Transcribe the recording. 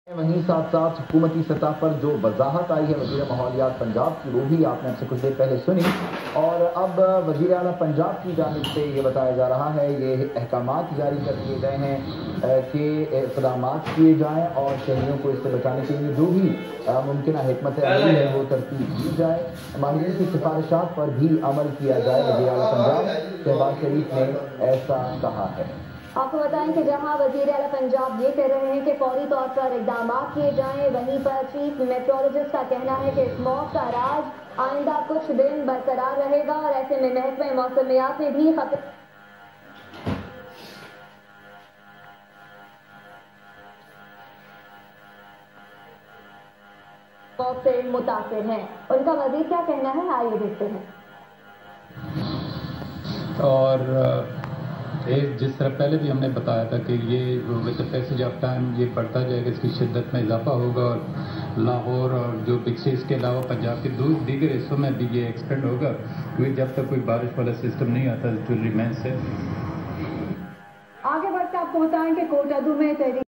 वहीं साथ साथ हुकूमती सतह पर जो वजाहत आई है वज़ीर माहौलियात पंजाब की, वो भी आपने आपसे कुछ देर पहले सुनी। और अब वज़ीर आला पंजाब की जानिब से ये बताया जा रहा है, ये अहकामात जारी कर दिए गए हैं कि इक़दामात किए जाएँ और शहरियों को इससे बचाने के लिए जो भी मुमकिन हिकमत अमली है वो तरतीब दी जाए, माहिरीन की सिफारिशात पर भी अमल किया जाए। वज़ीर आला पंजाब शहबाज शरीफ ने ऐसा कहा है। आपको बताएं कि जहां वज़ीर आला पंजाब ये कह रहे हैं कि फौरी तौर पर इक़दाम किए जाएं, वहीं पर चीफ मेट्रोलॉजिस्ट का कहना है कि स्मॉग का राज आइंदा कुछ दिन बरकरार रहेगा और ऐसे में महकमे मौसमियात में भी खतरे से मुतासिर हैं। उनका मजीद क्या कहना है, आइए देखते हैं। और जिस तरह पहले भी हमने बताया था कि ये with the passage of time ये बढ़ता जाएगा, इसकी शिद्दत में इजाफा होगा और लाहौर और जो बिग सिटीज के अलावा पंजाब के दीगर हिस्सों में भी ये एक्सटेंड होगा, क्योंकि जब तक कोई बारिश वाला सिस्टम नहीं आता तो रिमेन से। आगे बढ़कर आपको बताएं कि कोटादू में